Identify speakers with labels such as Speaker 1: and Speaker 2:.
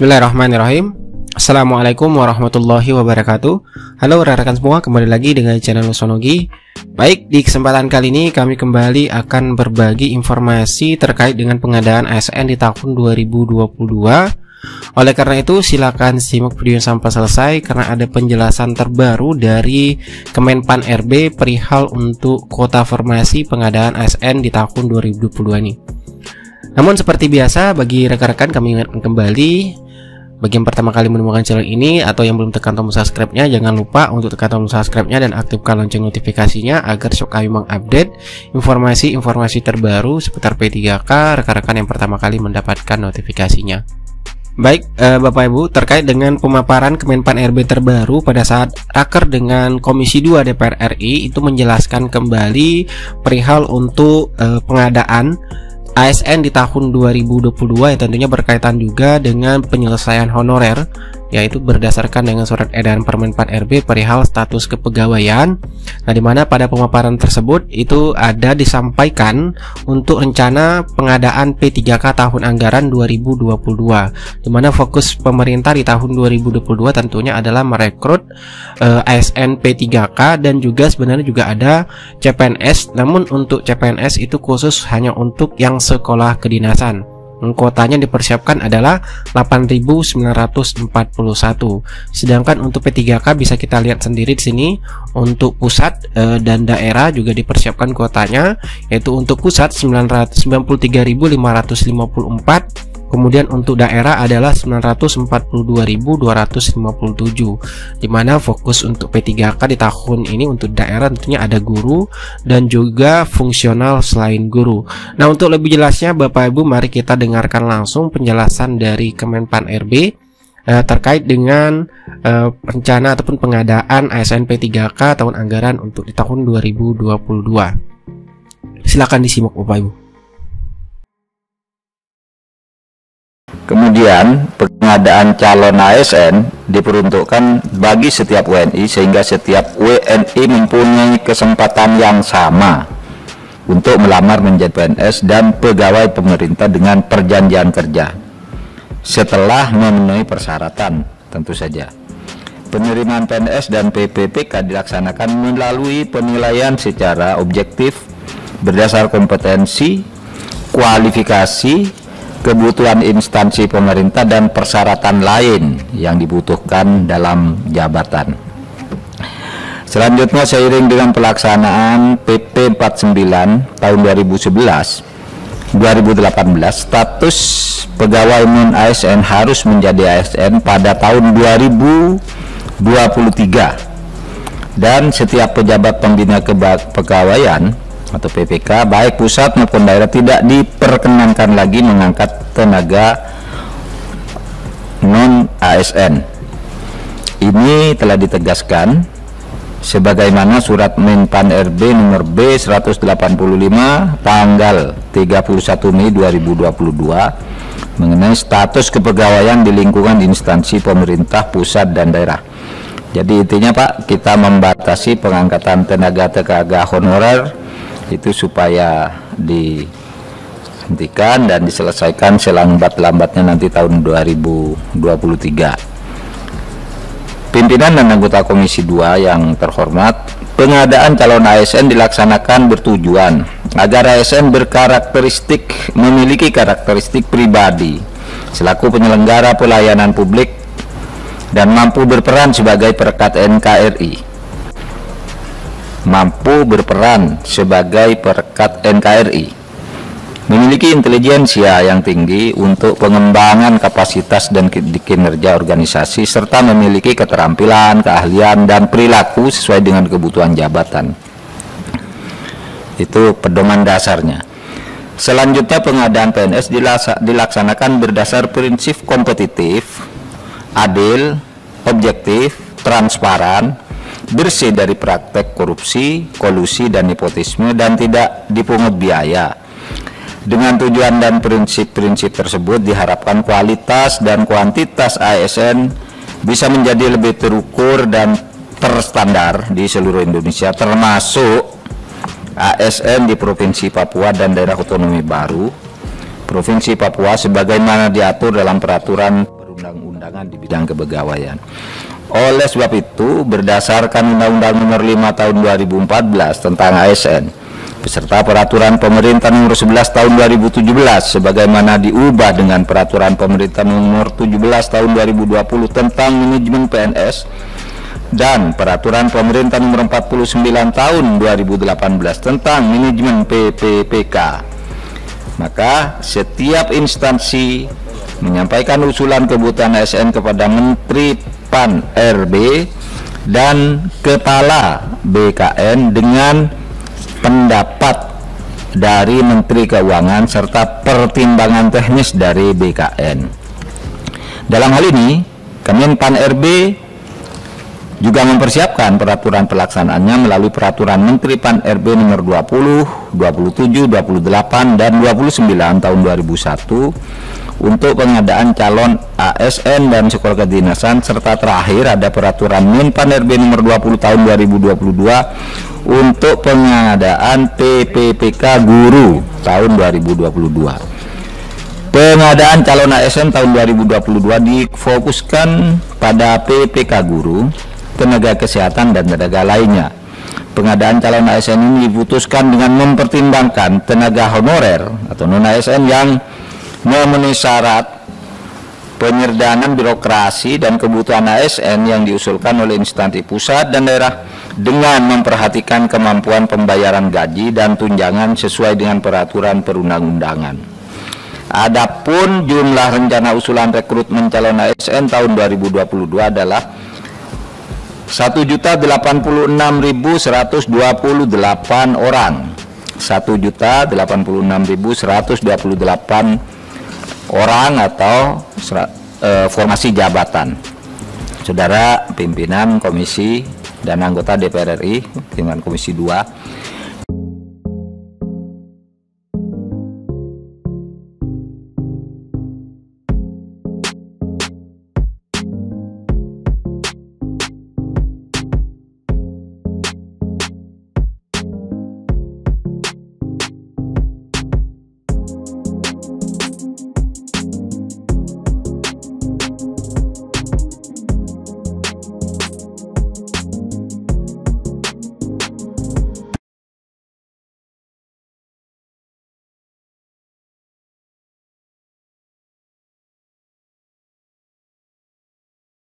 Speaker 1: Bismillahirrahmanirrahim. Assalamualaikum warahmatullahi wabarakatuh. Halo rekan-rekan semua, kembali lagi dengan channel Nusonogi. Baik, di kesempatan kali ini kami kembali akan berbagi informasi terkait dengan pengadaan ASN di tahun 2022. Oleh karena itu, silakan simak video sampai selesai karena ada penjelasan terbaru dari Kemenpan RB perihal untuk kuota formasi pengadaan ASN di tahun 2022 ini. Namun seperti biasa, bagi rekan-rekan kami ingatkan kembali, bagi yang pertama kali menemukan channel ini atau yang belum tekan tombol subscribe-nya, jangan lupa untuk tekan tombol subscribe-nya dan aktifkan lonceng notifikasinya agar kami mengupdate informasi-informasi terbaru seputar P3K rekan-rekan yang pertama kali mendapatkan notifikasinya. Baik, Bapak Ibu, terkait dengan pemaparan Kemenpan RB terbaru pada saat raker dengan Komisi 2 DPR RI itu menjelaskan kembali perihal untuk pengadaan ASN di tahun 2022 yang tentunya berkaitan juga dengan penyelesaian honorer, yaitu berdasarkan dengan surat edaran Permenpan RB perihal status kepegawaian. Nah, di mana pada pemaparan tersebut itu ada disampaikan untuk rencana pengadaan P3K tahun anggaran 2022, di mana fokus pemerintah di tahun 2022 tentunya adalah merekrut ASN P3K dan juga sebenarnya juga ada CPNS. Namun untuk CPNS itu khusus hanya untuk yang sekolah kedinasan. Kuotanya dipersiapkan adalah 8.941. Sedangkan untuk P3K bisa kita lihat sendiri di sini untuk pusat dan daerah juga dipersiapkan kuotanya, yaitu untuk pusat 93.554. Kemudian untuk daerah adalah 942.257, dimana fokus untuk P3K di tahun ini untuk daerah tentunya ada guru dan juga fungsional selain guru. Nah, untuk lebih jelasnya Bapak Ibu, mari kita dengarkan langsung penjelasan dari Kemenpan RB terkait dengan rencana ataupun pengadaan ASN P3K tahun anggaran untuk di tahun 2022. Silakan disimak Bapak Ibu.
Speaker 2: Kemudian pengadaan calon ASN diperuntukkan bagi setiap WNI sehingga setiap WNI mempunyai kesempatan yang sama untuk melamar menjadi PNS dan pegawai pemerintah dengan perjanjian kerja setelah memenuhi persyaratan. Tentu saja penerimaan PNS dan PPPK dilaksanakan melalui penilaian secara objektif berdasar kompetensi, kualifikasi, kebutuhan instansi pemerintah dan persyaratan lain yang dibutuhkan dalam jabatan. Selanjutnya, seiring dengan pelaksanaan PP 49 tahun 2018, status pegawai non ASN harus menjadi ASN pada tahun 2023 dan setiap pejabat pembina kepegawaian atau PPK baik pusat maupun daerah tidak diperkenankan lagi mengangkat tenaga non ASN. Ini telah ditegaskan sebagaimana surat Menpan RB nomor B 185 tanggal 31 Mei 2022 mengenai status kepegawaian di lingkungan instansi pemerintah pusat dan daerah. Jadi intinya Pak, kita membatasi pengangkatan tenaga honorer itu supaya dihentikan dan diselesaikan selambat-lambatnya nanti tahun 2023. Pimpinan dan anggota Komisi 2 yang terhormat, pengadaan calon ASN dilaksanakan bertujuan agar ASN memiliki karakteristik pribadi selaku penyelenggara pelayanan publik dan mampu berperan sebagai perekat NKRI. Memiliki intelijensia yang tinggi untuk pengembangan kapasitas dan kinerja organisasi serta memiliki keterampilan, keahlian, dan perilaku sesuai dengan kebutuhan jabatan. Itu pedoman dasarnya. Selanjutnya, pengadaan PNS dilaksanakan berdasar prinsip kompetitif, adil, objektif, transparan, bersih dari praktek korupsi, kolusi, dan nepotisme, dan tidak dipungut biaya. Dengan tujuan dan prinsip-prinsip tersebut diharapkan kualitas dan kuantitas ASN bisa menjadi lebih terukur dan terstandar di seluruh Indonesia, termasuk ASN di Provinsi Papua dan daerah otonomi baru Provinsi Papua sebagaimana diatur dalam peraturan perundang-undangan di bidang kepegawaian. Oleh sebab itu, berdasarkan Undang-Undang Nomor 5 Tahun 2014 tentang ASN beserta Peraturan Pemerintah Nomor 11 Tahun 2017 sebagaimana diubah dengan Peraturan Pemerintah Nomor 17 Tahun 2020 tentang manajemen PNS dan Peraturan Pemerintah Nomor 49 Tahun 2018 tentang manajemen PPPK, maka setiap instansi menyampaikan usulan kebutuhan ASN kepada Menteri Pan-RB dan Kepala BKN dengan pendapat dari Menteri Keuangan serta pertimbangan teknis dari BKN. Dalam hal ini, Kemen Pan-RB juga mempersiapkan peraturan pelaksanaannya melalui Peraturan Menteri Pan-RB nomor 20, 27, 28, dan 29 tahun 2001 untuk pengadaan calon ASN dan sekolah kedinasan, serta terakhir ada Peraturan Men Pan-RB nomor 20 tahun 2022 untuk pengadaan PPPK guru tahun 2022. Pengadaan calon ASN tahun 2022 difokuskan pada PPK guru, tenaga kesehatan, dan tenaga lainnya. Pengadaan calon ASN ini diputuskan dengan mempertimbangkan tenaga honorer atau non-ASN yang memenuhi syarat penyerdanaan birokrasi dan kebutuhan ASN yang diusulkan oleh instansi pusat dan daerah dengan memperhatikan kemampuan pembayaran gaji dan tunjangan sesuai dengan peraturan perundang-undangan. Adapun jumlah rencana usulan rekrutmen calon ASN tahun 2022 adalah 1.086.128 orang. 1.086.128 orang atau formasi jabatan. Saudara pimpinan komisi dan anggota DPR RI, pimpinan komisi 2,